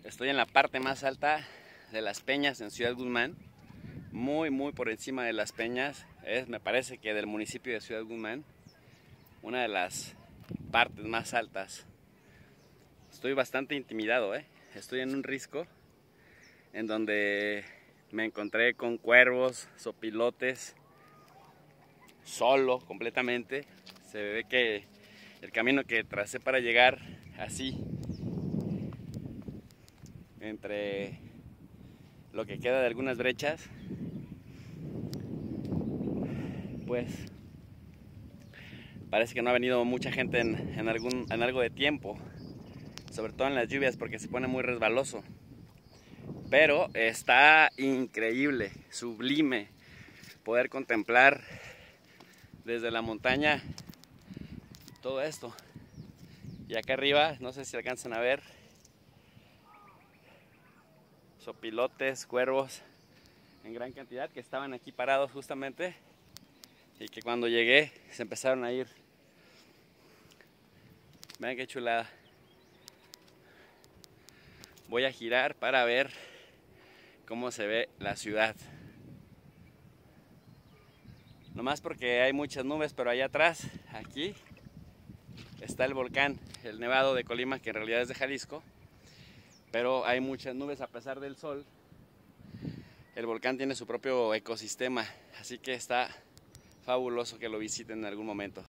Estoy en la parte más alta de las peñas en Ciudad Guzmán, muy por encima de las peñas, me parece que del municipio de Ciudad Guzmán, una de las partes más altas. Estoy bastante intimidado, estoy en un risco en donde me encontré con cuervos, zopilotes, solo completamente. Se ve que el camino que tracé para llegar así, entre lo que queda de algunas brechas, pues parece que no ha venido mucha gente en algo de tiempo, sobre todo en las lluvias, porque se pone muy resbaloso. Pero está increíble, sublime poder contemplar desde la montaña todo esto. Y acá arriba, no sé si alcanzan a ver, zopilotes, cuervos en gran cantidad que estaban aquí parados justamente y que cuando llegué se empezaron a ir. Vean qué chulada. Voy a girar para ver cómo se ve la ciudad. Nomás porque hay muchas nubes, pero allá atrás, aquí, está el volcán, el Nevado de Colima, que en realidad es de Jalisco. Pero hay muchas nubes a pesar del sol. El volcán tiene su propio ecosistema, así que está fabuloso que lo visiten en algún momento.